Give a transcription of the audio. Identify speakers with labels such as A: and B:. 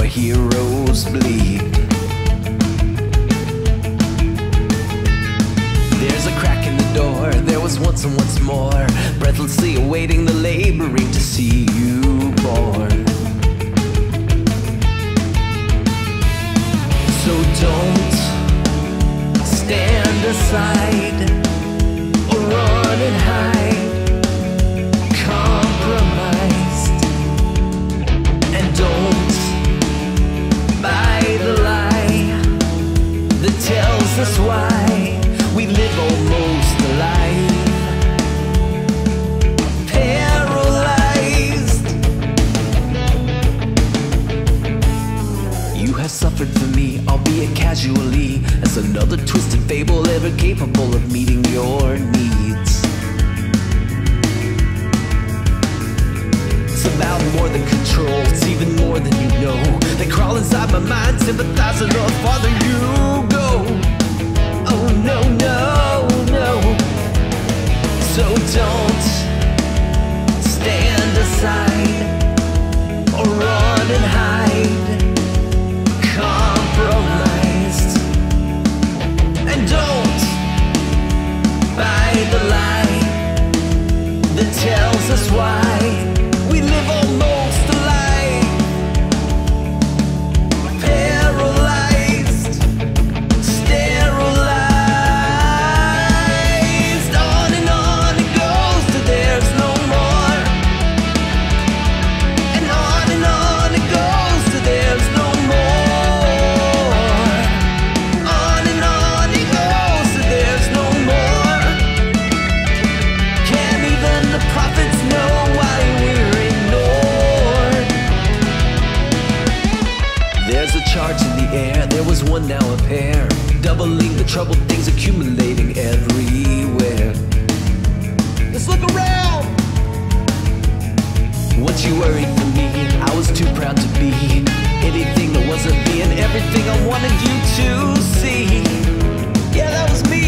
A: heroes bleed. There's a crack in the door, there was once and once more, breathlessly awaiting the laboring to see you born. So don't stand aside or run and hide, compromised, and don't buy the lie that tells us why we live almost alive, paralyzed. You have suffered for me, albeit casually, as another twisted fable ever capable of meeting your needs. It's about more than control, it's even more than you know. They crawl inside my mind, sympathizing the farther you go. Oh no, no, no. So don't stand aside or run and hide, compromised, and don't buy the lie that tells us why we live almost alive, paralyzed, sterilized. On and on it goes till there's no more, and on it goes till there's no more. On and on it goes till there's no more. Can't even the prophets know why we're ignored. There's a charge in the air, there was one, now a pair, doubling the troubled things accumulating everywhere. Let's look around. Once you worried for me, I was too proud to be anything that wasn't me, and everything I wanted you to see. Yeah, that was me.